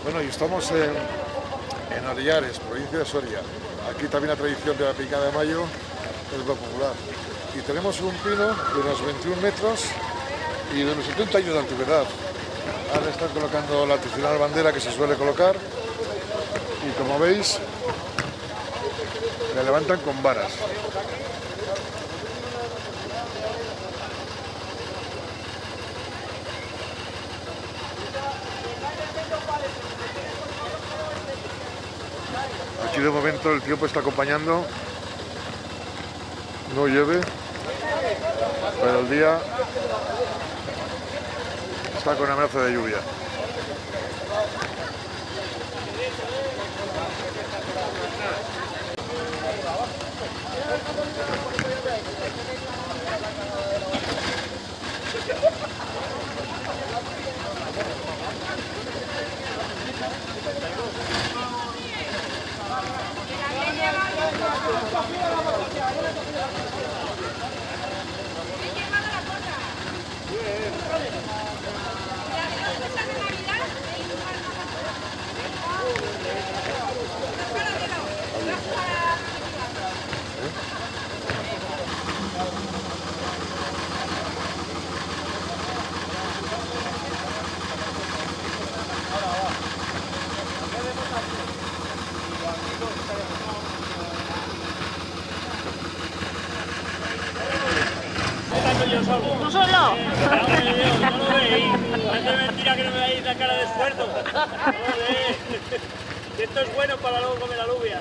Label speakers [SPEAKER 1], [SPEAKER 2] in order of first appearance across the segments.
[SPEAKER 1] Bueno, y estamos en Orillares, provincia de Soria. Aquí también la tradición de la picada de mayo es muy popular. Y tenemos un pino de unos 21 metros y de unos 70 años de antigüedad. Ahora están colocando la tradicional bandera que se suele colocar y, como veis, la levantan con varas. Aquí de momento el tiempo está acompañando, no llueve, pero el día está con amenaza de lluvia.
[SPEAKER 2] ¿Tú solo?
[SPEAKER 3] No lo veis. Es mentira que no me veis la cara de esfuerzo. No lo veis. Esto es bueno para luego comer alubia.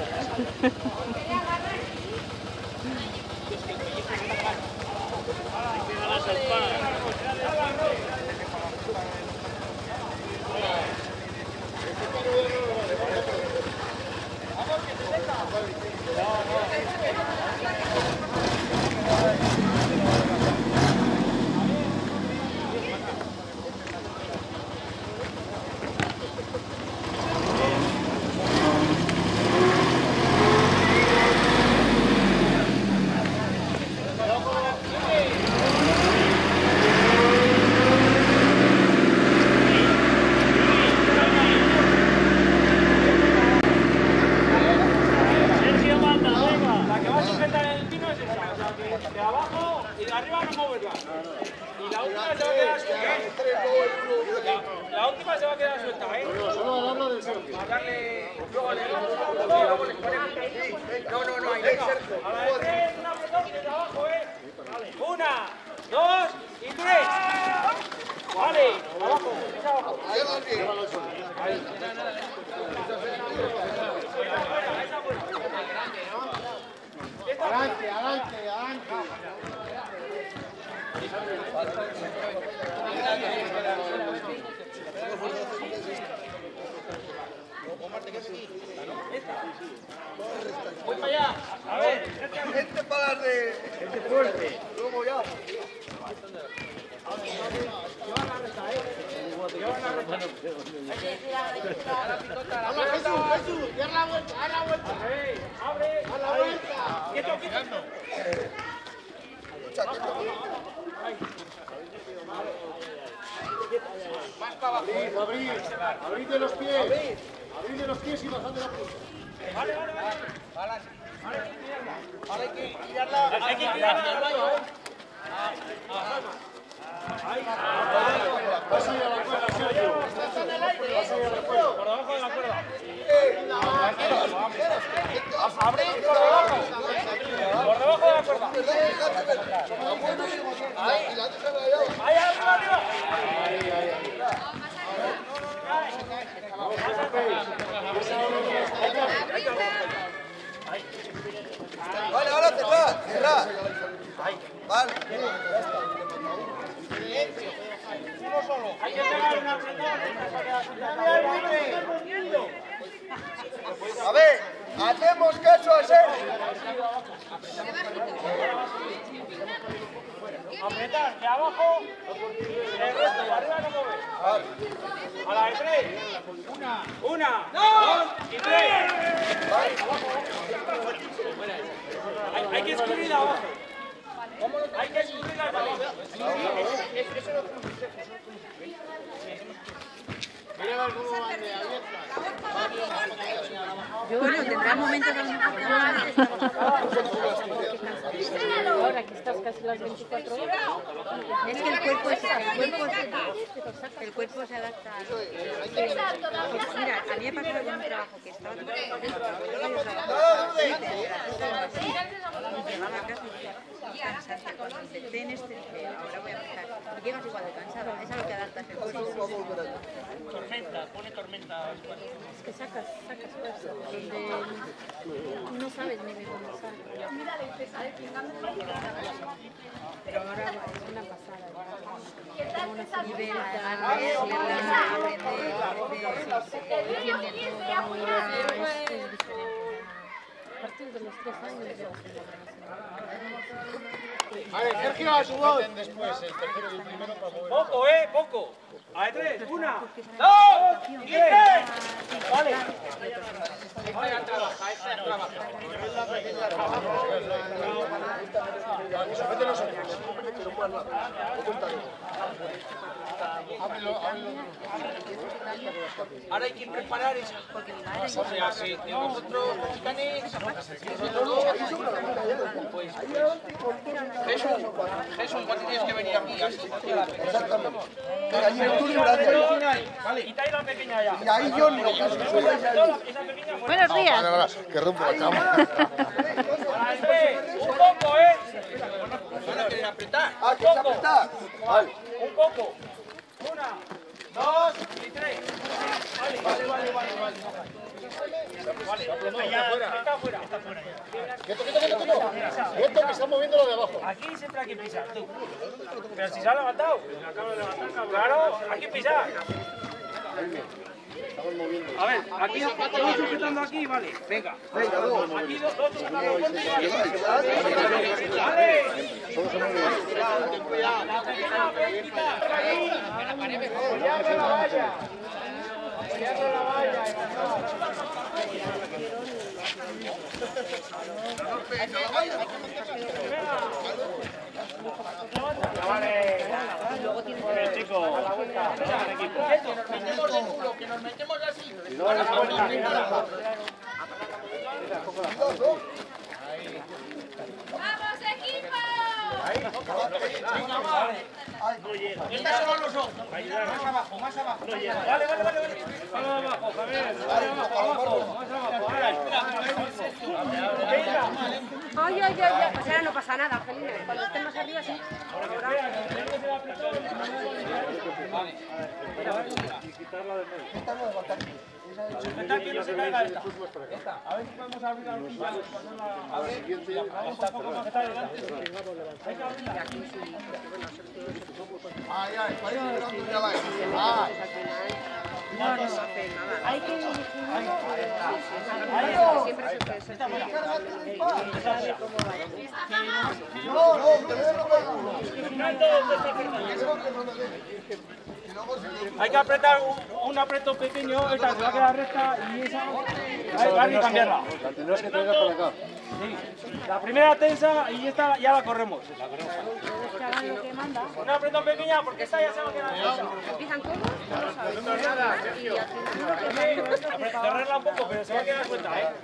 [SPEAKER 3] De abajo y de arriba no moverla. Y la última se va a quedar suelta. La última se va a quedar suelta, ¿eh?
[SPEAKER 4] Solo hablo del Sergio.
[SPEAKER 3] A darle... Luego le No, ahí venga. A la de tres, una apretón desde abajo, ¿eh? Vale. 1, 2 y 3. Vale, abajo, esa abajo. Ahí va bien. Ahí. Esa fuera.
[SPEAKER 4] Adelante, adelante.
[SPEAKER 3] Voy para allá. A ver,
[SPEAKER 5] gente para las de...
[SPEAKER 3] gente fuerte.
[SPEAKER 5] Luego ya.
[SPEAKER 3] Llevan la recta, Llevan la recta.
[SPEAKER 4] ¡Habla Jesús! ¡Haz la vuelta!
[SPEAKER 3] ¡Abre!
[SPEAKER 4] ¡Haz la vuelta!
[SPEAKER 3] ¡Quieto! Más para abajo.
[SPEAKER 4] Abrid de los pies. Abrid de los pies y bajad de la punta.
[SPEAKER 3] Vale. Hay que tirarla. Hay que tirarla al baño, ¿eh?
[SPEAKER 4] Vas a ir a la cuerda, Sergio.
[SPEAKER 3] Estás en el aire, por debajo de la cuerda. Abrid por debajo. Por debajo de la cuerda. Ahí arriba.
[SPEAKER 5] Vale, ahora cerrad. Vale.
[SPEAKER 3] Uno solo. Hay que pegar una apretada.
[SPEAKER 5] A ver, hacemos caso a Sergio.
[SPEAKER 3] Apretar de abajo, el resto de arriba no mueve. A la de 3. 1, 2 y 3. Hay que escurrir abajo. Hay que escurrir abajo.
[SPEAKER 4] Mira cómo van de abierta.
[SPEAKER 2] Ahora que estás casi las 24 horas.
[SPEAKER 6] Es que el cuerpo se adapta a lo que... Mira, a mí me pasó algún trabajo que estaba todo llegaba a casa y cansada. Cuando intenté en este, ahora voy a empezar, llegas igual de cansado, es a lo que adaptas el cuerpo.
[SPEAKER 3] Tormenta, pone tormenta.
[SPEAKER 2] Es que sacas fuerza, donde no sabes ni de comenzar. Pero ahora es una pasada. Como una nivel, es diferente. A partir de los 3 años ya
[SPEAKER 4] Vale, Sergio, a su voz. Después, el tercero y el primero para mover.
[SPEAKER 3] Poco, poco. A 3, 1, 2 y 3. Vale.
[SPEAKER 4] Sujete los ojos.
[SPEAKER 3] Ahora hay que preparar esa. O sea, si de vosotros mexicanes, pues Jesús, igual tienes que venir aquí.
[SPEAKER 5] Exactamente.
[SPEAKER 3] Vale, quitáis la pequeña ya.
[SPEAKER 5] Y ahí yo no.
[SPEAKER 2] Buenos días.
[SPEAKER 1] Que rompo la cama.
[SPEAKER 3] Un poco, Van a querer apretar.
[SPEAKER 5] Ah, que se apretar. Vale.
[SPEAKER 3] Un poco. 1, 2 y 3. Vale. Está fuera.
[SPEAKER 4] Quieto, que está moviendo lo de abajo.
[SPEAKER 3] Aquí siempre hay que pisar, tú. Pero si se ha levantado. Claro, hay que pisar. A ver, aquí dos sujetando aquí, vale. Venga. Aquí dos sujetando fuerte, vale. Vale. La pequeña ven, quitar. Apoyando la valla. Apoyando la valla. Vale. Chicos, a la vuelta. Que nos metemos así.
[SPEAKER 7] ¡Vamos, equipo!
[SPEAKER 3] Venga, vale. Estas son los ojos. Más abajo. No llega. Vale. Vamos abajo, Javier. Abajo.
[SPEAKER 6] Ay, pues ahora no pasa nada, Angelina. Cuando estés más arriba, sí.
[SPEAKER 3] Sujetad que no se caiga esta. A ver si podemos abrir la luz. A ver, está un poco más adelante. Hay que abrirla.
[SPEAKER 5] Ay, parece que no ya va.
[SPEAKER 6] No hace nada. Hay que siempre se puede ser.
[SPEAKER 5] No, te veo
[SPEAKER 3] Hay que apretar un aprieto pequeño, esta se va a quedar recta y esa hay que cambiarla.
[SPEAKER 4] La tendrás que traer para acá.
[SPEAKER 3] Sí. La primera tensa y esta ya la corremos. Un aprieto pequeña porque esta ya se va a quedar tensa.
[SPEAKER 6] ¿Empiezan todos?
[SPEAKER 3] Cerrarla un poco, pero se va a quedar suelta, ¿eh?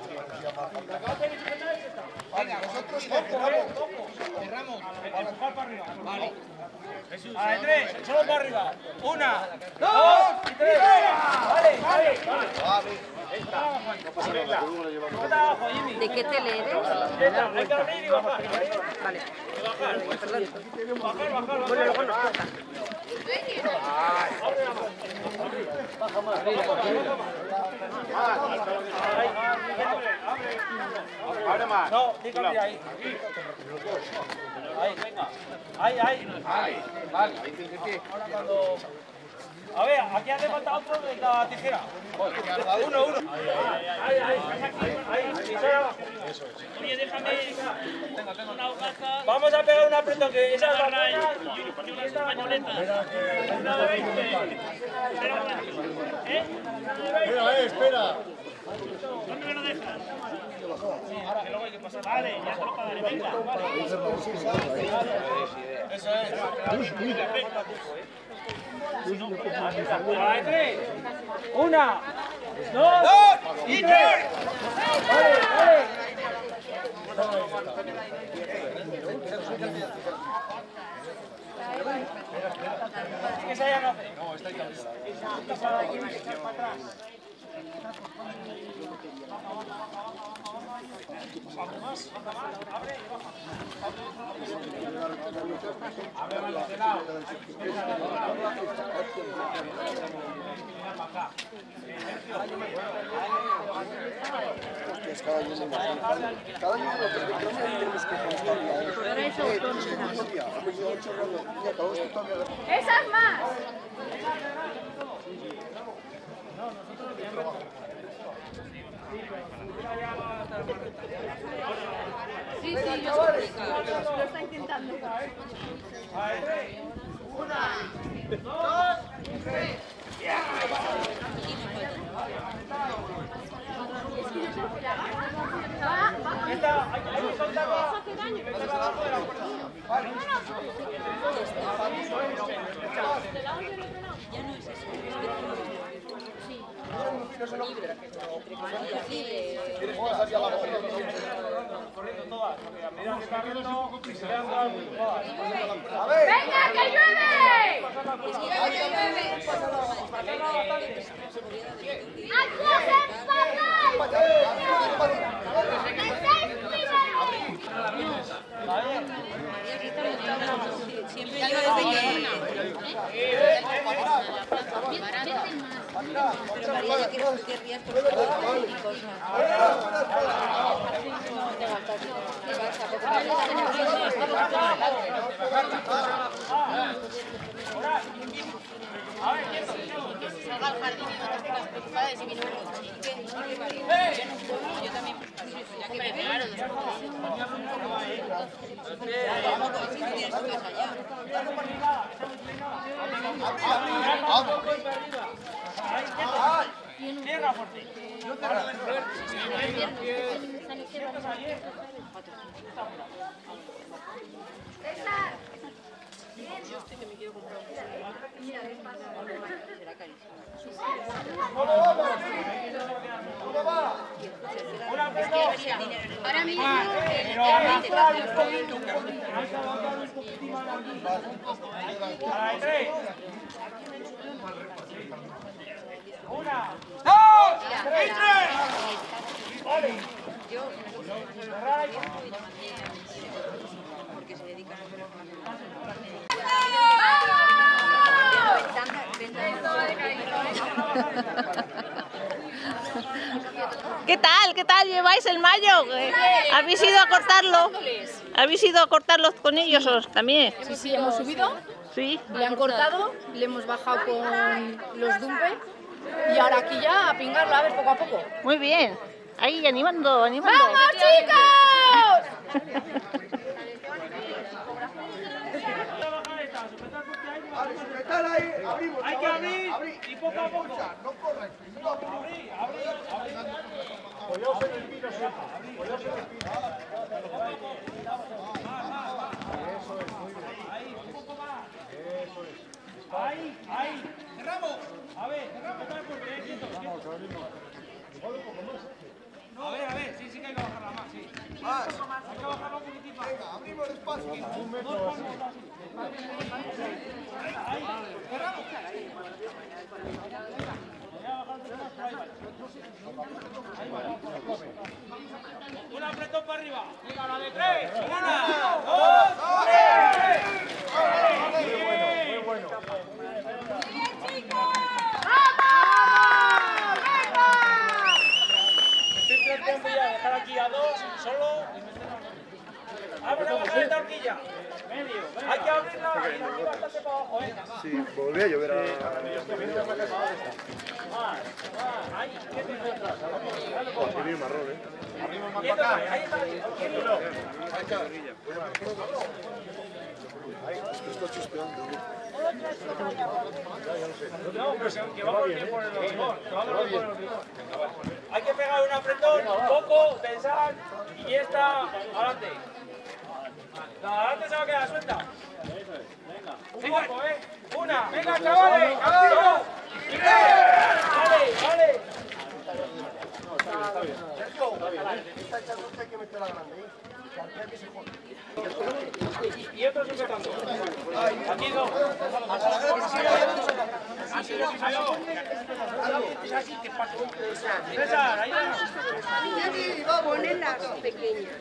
[SPEAKER 3] Venga, nosotros cerramos. Empujar para arriba. Vale. A ver, 3, solo para arriba. 1, 2 y 3. Vale.
[SPEAKER 6] ¿De qué tele eres?
[SPEAKER 3] Hay que abrir y bajar.
[SPEAKER 6] Vale.
[SPEAKER 3] Perdón. Bajar.
[SPEAKER 6] Bueno, luego nos corta.
[SPEAKER 3] Abre la mano. Baja más. Abre más. No, tienes que abrir ahí. Ahí, venga. Ahí. Vale. Ahora cuando... A ver, aquí hace falta otro de la tijera. Uno. Ahí, pisar abajo. Oye, déjame una hojaza. Vamos a pegar un apretón que esa es la raya y esta pañoleta. Una de 20. Espera un momentito.
[SPEAKER 4] Espera.
[SPEAKER 3] ¿Dónde me lo dejas? Sí, que luego hay que pasar. Vale, ya te lo pagaré. Venga, vale. Eso es. Perfecto. Vale, 3. 1, 2 y 3. Vale. que se hayan hacer. No, está ahí también. Esa la llevan echar para atrás. Más, abre y baja. Abre más de lado.
[SPEAKER 5] Cada año lo que tenemos que constar.
[SPEAKER 2] ¡Esas más! Sí, sí, yo lo está intentando.
[SPEAKER 3] Una, dos, tres.
[SPEAKER 2] ¡Venga, que llueve!
[SPEAKER 6] Siempre yo desde que... Pero María ya querrías por los políticos, salga al jardín y no te estés preocupada y si viene uno yo también, ya que me pegaron los si tú tienes tu casa ya.
[SPEAKER 3] Cierra por ti.
[SPEAKER 6] Yo estoy que me quiero comprar un será carísimo.
[SPEAKER 2] Ahora mismo
[SPEAKER 3] Una, dos, tres.
[SPEAKER 6] Yo porque se dedican a hacer
[SPEAKER 7] ¿Qué tal? ¿Qué tal lleváis el mayo? ¿Habéis ido a cortarlo? ¿Habéis ido a cortarlos con ellos también?
[SPEAKER 8] Sí, sí, hemos subido,
[SPEAKER 7] Sí.
[SPEAKER 8] le han cortado, le hemos bajado con los dumpe y ahora aquí ya a pingarlo, a ver, poco a poco.
[SPEAKER 7] Muy bien. Ahí animando, animando.
[SPEAKER 8] ¡Vamos, chicos!
[SPEAKER 5] Sujetar ahí, abrimos.
[SPEAKER 3] Hay que abrir y poco a poco.
[SPEAKER 5] No corres.
[SPEAKER 3] Abrir.
[SPEAKER 4] Pues yo soy el pino siempre. Pues yo soy el pino. Eso es, muy bien.
[SPEAKER 3] Ahí, un poco más.
[SPEAKER 4] Eso es.
[SPEAKER 3] Ahí. Cerramos. A ver, cerramos. Quieto.
[SPEAKER 4] Igual un poco más.
[SPEAKER 3] A ver, sí que hay que bajarla más, sí.
[SPEAKER 5] Más.
[SPEAKER 3] Hay que bajarla un poquitito.
[SPEAKER 5] Venga, abrimos despacio.
[SPEAKER 4] Un metro así.
[SPEAKER 3] Ahí, cerramos. Un apretón para arriba. Venga, la de tres. Una, dos, tres.
[SPEAKER 4] Muy bueno.
[SPEAKER 3] Me estoy planteando ya dejar aquí a dos, solo. Abre la baja de esta horquilla. Medio. Hay que abrirla y aquí bastante para abajo,
[SPEAKER 5] Sí, volví a llover a...
[SPEAKER 3] Ahí, ¿qué te encuentras?
[SPEAKER 5] Qué bien marrón,
[SPEAKER 3] Quieto, ahí está.
[SPEAKER 5] Es que está chispeando.
[SPEAKER 3] No, pues que vamos bien por el hormigón. Hay que pegar un apretón, un poco, pensar y ya está. Adelante. No, adelante se va a quedar suelta. Un poco, Una. Venga, chavales. Dos. Y tres. Vale.
[SPEAKER 5] Sergio, esta echadura hay que meter la grande, ¿eh? Que se jode.
[SPEAKER 3] y otro sujetando. Aquí no. César, ahí va.
[SPEAKER 6] Ponen las pequeñas.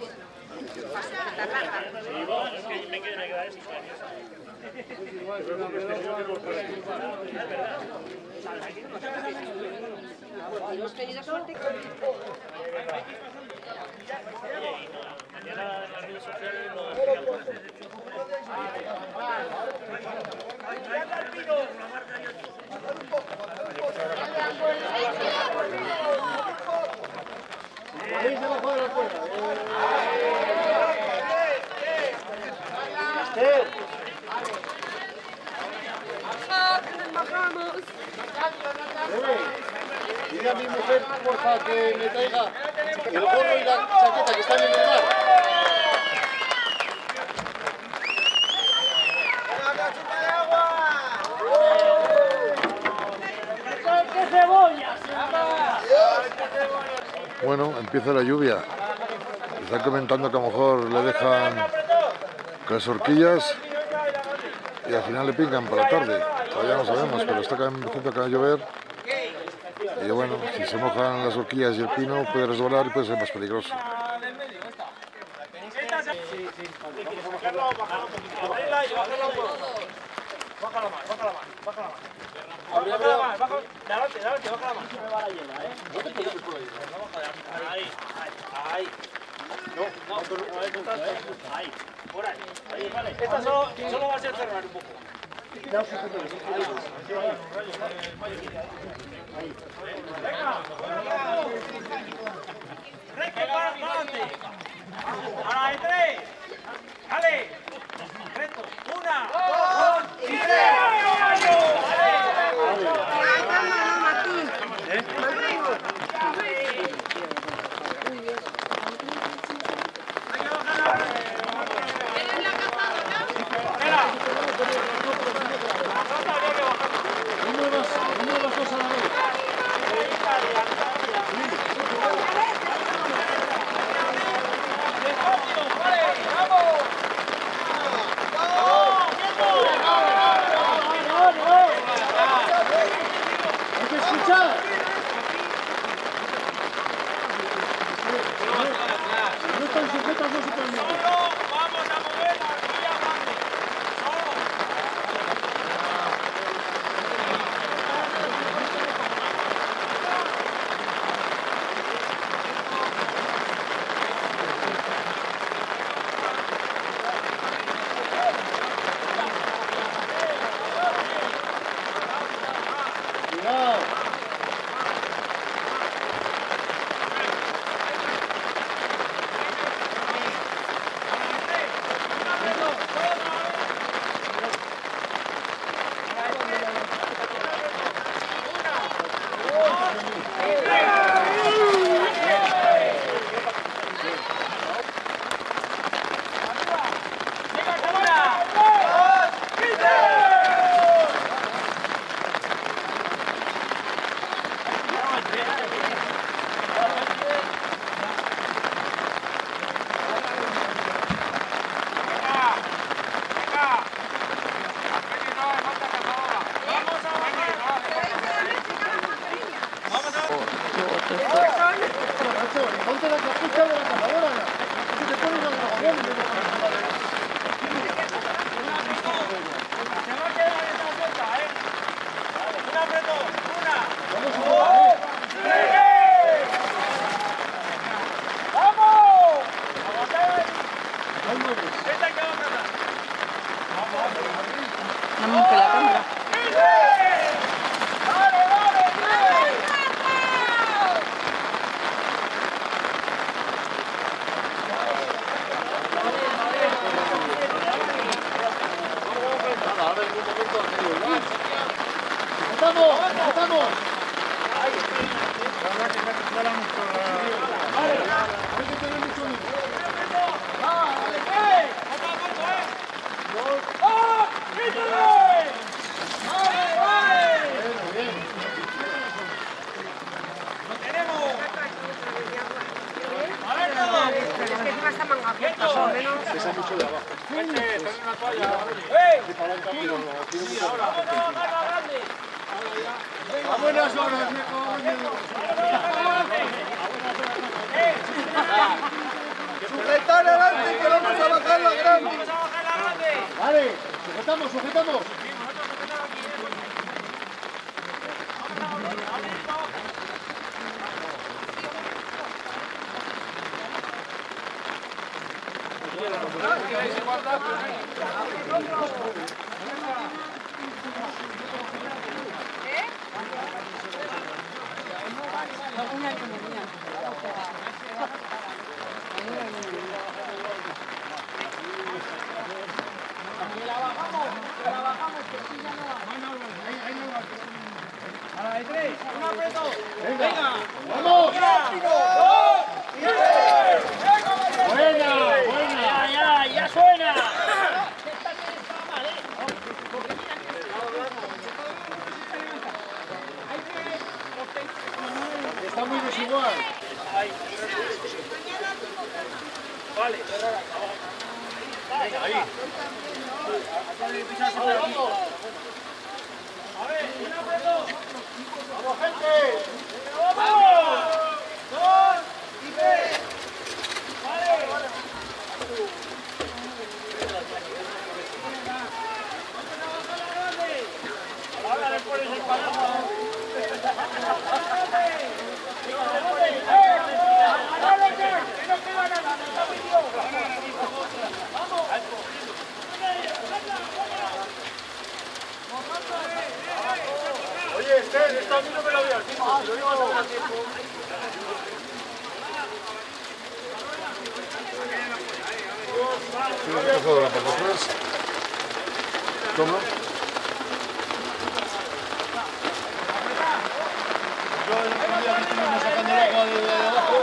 [SPEAKER 6] Hemos tenido suerte.
[SPEAKER 3] Mañana en las redes sociales lo
[SPEAKER 4] Ahí se bajó de la cuerda. Dile a mi mujer, porfa, que me traiga el gorro y la chaqueta que están en el mar.
[SPEAKER 1] Bueno, empieza la lluvia. Están comentando que a lo mejor le dejan con las horquillas y al final le pingan por la tarde. Todavía no sabemos, pero está empezando a llover. Y bueno, si se mojan las horquillas y el pino puede resbalar y puede ser más peligroso.
[SPEAKER 3] Bájala más. Bájala más, de adelante, bájala más. No me va la hiela, ¿eh? No te puedes por ahí. Ahí. No, ahí. Por ahí, vale. Esta solo va a ser cerrar un poco. Venga. Recto para adelante. Ahora de 3. Dale. Recto. 1, 2 y 3.
[SPEAKER 4] Uno de los dos a la vez. Hay que escuchar. Si no están sujetas, no se pueden mover.
[SPEAKER 3] Vamos a mover la horquilla grande.
[SPEAKER 4] Cuidado. Ponte la capucha de la cazadora. Si te pones la grabación,
[SPEAKER 3] Se va a quedar esta suelta, ¿eh? Un apretón. 1, 2, 3. ¡Vamos! ¡Aguantad! Esta hay que aguantar.
[SPEAKER 7] Vamos que la cámara.
[SPEAKER 4] ¡Vamos! Pesa mucho de abajo.
[SPEAKER 3] una toalla. ¡Ey!
[SPEAKER 4] A buenas horas, me sujetar adelante que vamos a bajar la grande. Vale, sujetamos, sujetamos.
[SPEAKER 3] A la de 3, un apretón.
[SPEAKER 4] Venga, vamos. Buena, buena.
[SPEAKER 3] Ya suena.
[SPEAKER 4] Está muy desigual.
[SPEAKER 3] Vale.
[SPEAKER 4] Venga, ahí.
[SPEAKER 3] A ver, un apretón.
[SPEAKER 4] ¡Vamos, gente!
[SPEAKER 3] ¡Vamos! 2 y 3. Vale. Ahora le pones el paraguas. ¡Que no queda nada! ¡Está metido! ¡Vamos!
[SPEAKER 4] Oye, esto a mí no me lo había dicho. Si lo digo a tiempo.
[SPEAKER 1] ¿Cómo?
[SPEAKER 4] Yo el otro día que estuvimos sacando el agua de abajo.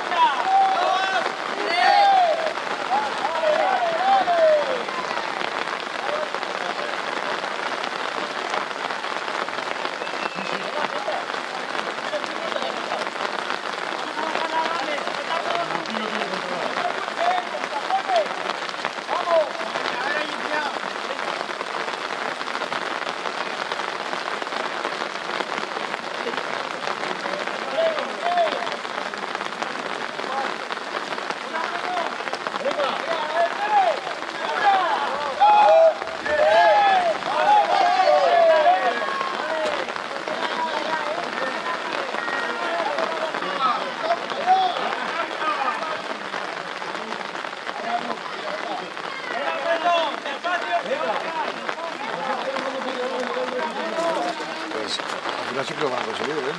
[SPEAKER 1] Pues al final sí que lo van a conseguir, ¿eh?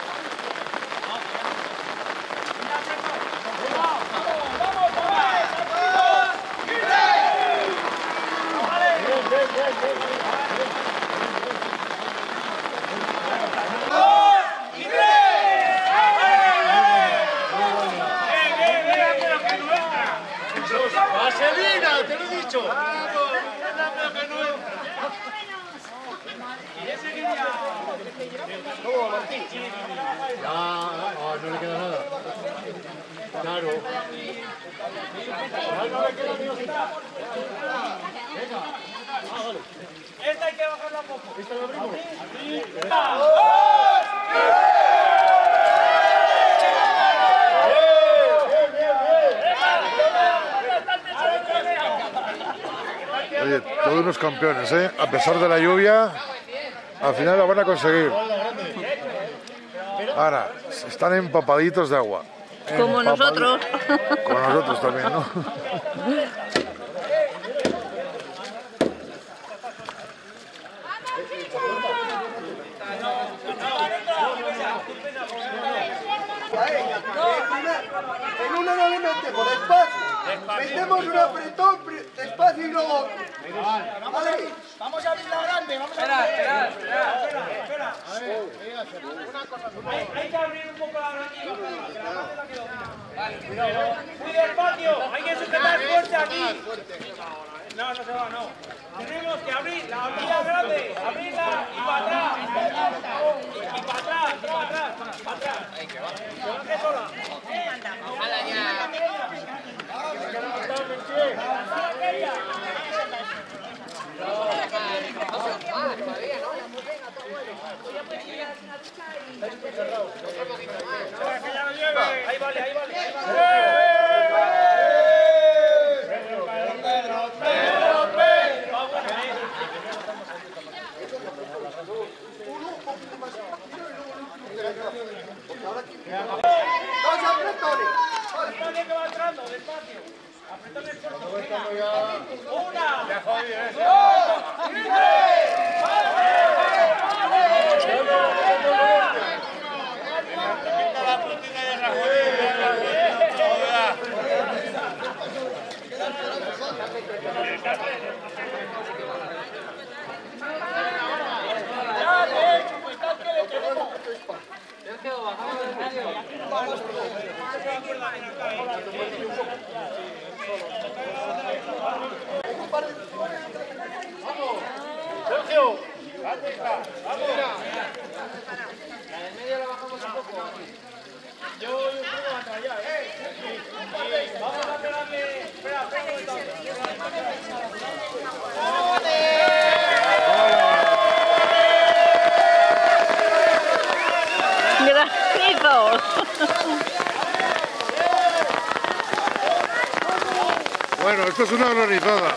[SPEAKER 4] ¡Vaselina! ¡Te lo he dicho! ¿Cómo, Martín? Ya, no le queda nada. Claro. Ya no le queda ni hostia. Venga. Vale.
[SPEAKER 3] Esta hay que bajarla un poco.
[SPEAKER 4] ¿Esta la abrimos?
[SPEAKER 1] Oye, todos unos campeones, ¿eh? A pesar de la lluvia, al final lo van a conseguir. Ahora, están empapaditos de agua.
[SPEAKER 7] Como nosotros.
[SPEAKER 1] Como nosotros también, ¿no?
[SPEAKER 5] En una no le metemos, despacio. Metemos un apretón, despacio y luego otro. Vale.
[SPEAKER 3] Vamos a abrir la grande, vamos a abrir. Espera. Hay que abrir un poco la grande. Muy despacio, hay que sujetar fuerte aquí. No se va, no. Tenemos que abrir la horquilla grande, abrirla y para atrás. Y para atrás, y para atrás, para atrás. Que baje sola. ¡Hala ya!
[SPEAKER 4] Sergio.
[SPEAKER 3] Vamos. La del medio la bajamos un poco. Yo y un poco más allá, Vamos a pegarle. Espera, un momento.
[SPEAKER 7] ¡Granizo!
[SPEAKER 1] Bueno, esto es una granizada.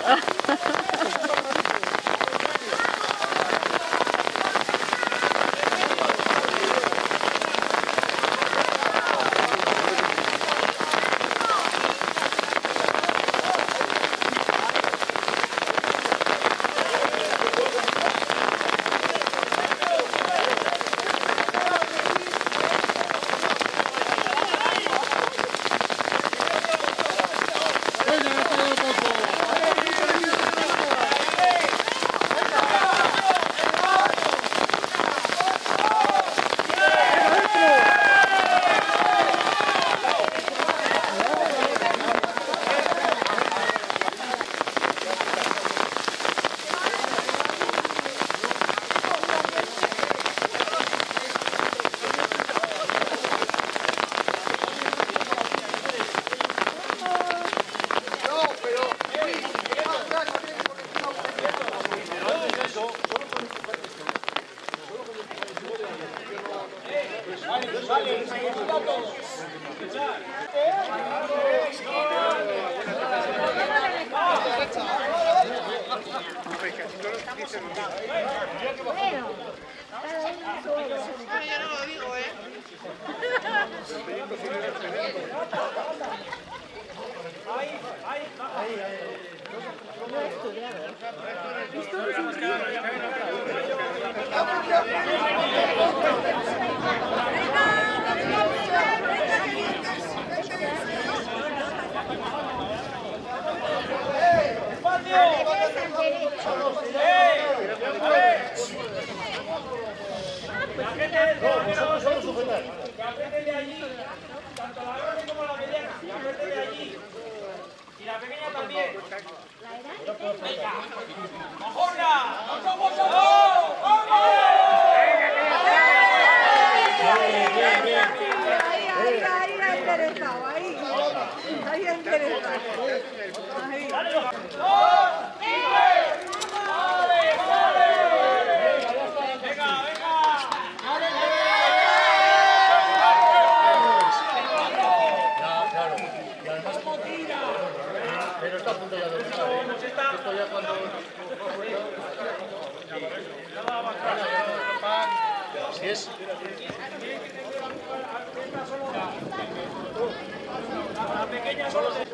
[SPEAKER 3] Que apriete de allí, tanto la grande como la mediana, que apriete de allí. Y la pequeña también. Venga, ¡mojona!
[SPEAKER 6] Ahí enderezado.
[SPEAKER 4] Pero está a punto ya de empezar, Esto ya cuando... Si es...
[SPEAKER 3] La pequeña solo se...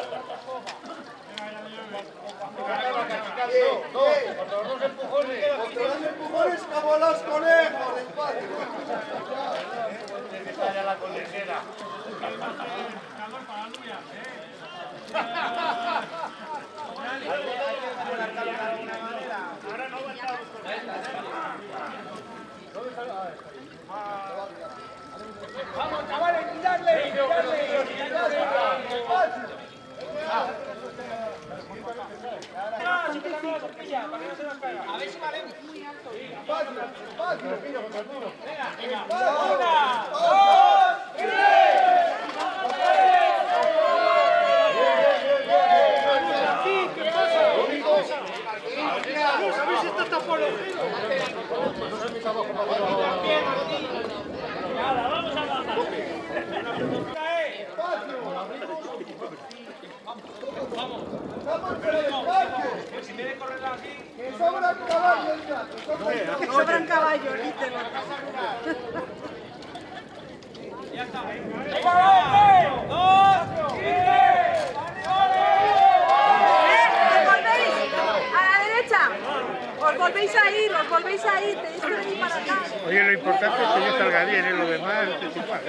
[SPEAKER 4] Contra los empujones.
[SPEAKER 5] Contra los empujones como los conejos, despacio.
[SPEAKER 4] Está ya la conejera.
[SPEAKER 3] Vamos, chavales, tirarle. A ver si valemos. Venga, una, dos, tres.
[SPEAKER 5] A ver si esto está por los pelos.
[SPEAKER 3] Nada, vamos a bajar. Vamos.
[SPEAKER 5] Vamos, pero despacio.
[SPEAKER 3] Si me de correr aquí.
[SPEAKER 5] Que sobran caballos ya.
[SPEAKER 6] Que sobran caballos, díselo.
[SPEAKER 3] Ya está. ¡Venga! ¡Dos! ¡Tres!
[SPEAKER 6] ¿Os volvéis? ¡A la derecha! Os volvéis a ir, tenéis que venir para acá.
[SPEAKER 4] Oye, lo importante es que yo salga bien, lo demás es igual,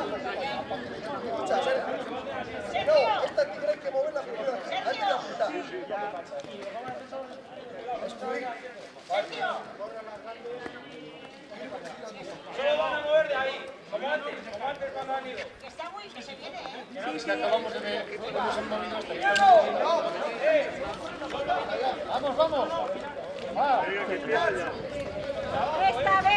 [SPEAKER 5] Escucha, Sergio. No, esta tendrás que moverla primero. Hay que apretar.
[SPEAKER 4] que acabamos de ver, hemos movido hasta aquí. Vamos, vamos.
[SPEAKER 6] Esta vez